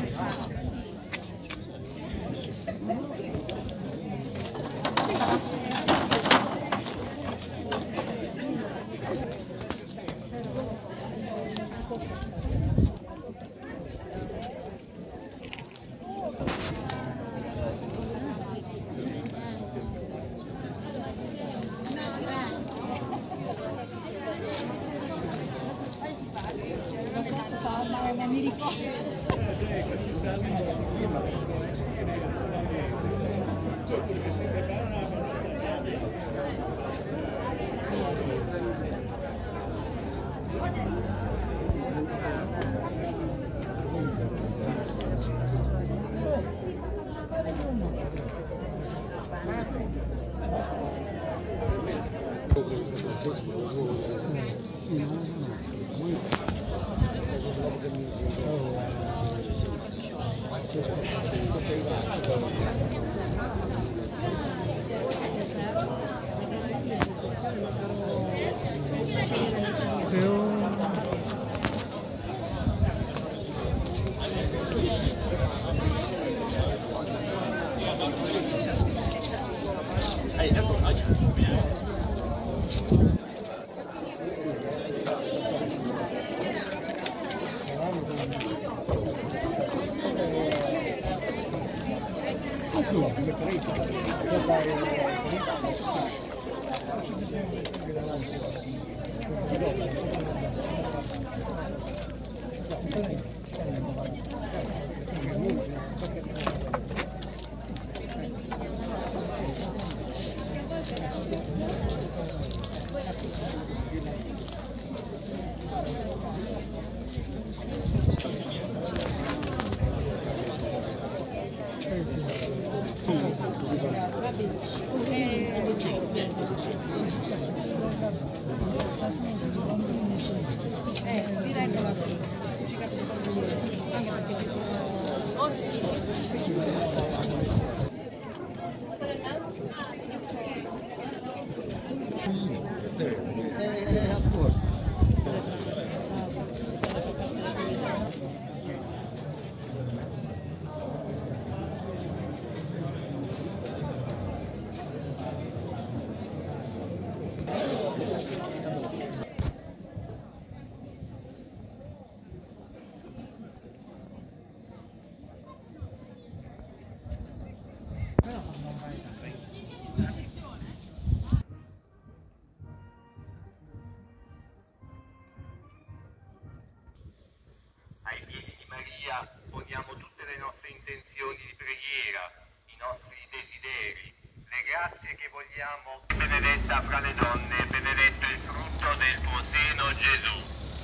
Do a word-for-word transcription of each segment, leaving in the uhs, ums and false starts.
Poniamo tutte le nostre intenzioni di preghiera, i nostri desideri, le grazie che vogliamo. Benedetta fra le donne, benedetto il frutto del tuo seno, Gesù.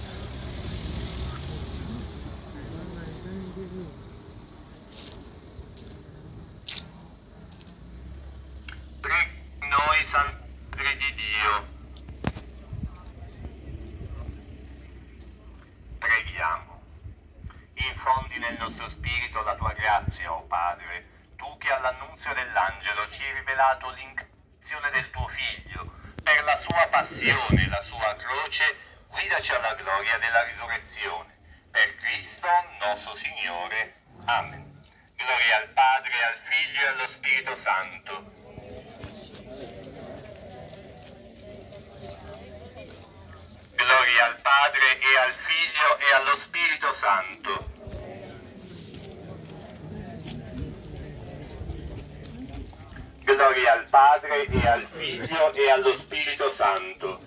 Preghi noi, San Padre di Dio. Preghiamo. Infondi nel nostro spirito la tua grazia, o Padre, tu che all'annunzio dell'angelo ci hai rivelato l'incarnazione del tuo Figlio, per la sua passione e la sua croce, guidaci alla gloria della risurrezione. Per Cristo nostro Signore. Amen. Gloria al Padre, al Figlio e allo Spirito Santo. Gloria al Padre e al Figlio e allo Spirito Santo. Gloria al Padre e al Figlio e allo Spirito Santo.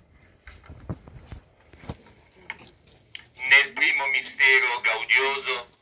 Nel primo mistero gaudioso